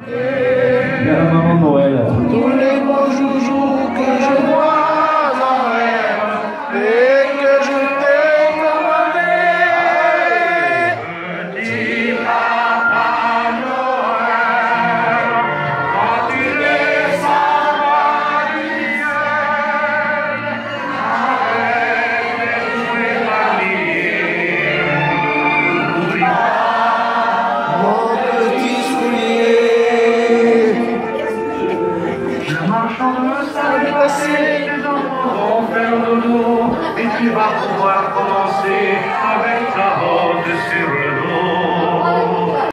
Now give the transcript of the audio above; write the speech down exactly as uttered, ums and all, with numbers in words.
Il y a la maman de Noël. Tous les beaux joujoux que je vois en rêve et que je t'ai demandé. Petit Papa Noël, quand tu descendras du ciel, arrête de jouer la vie. N'oublie pas mon petit soulier. Je marche dans le sable glacé, les enfants vont faire dodo, et tu vas pouvoir commencer avec ta robe sur le dos.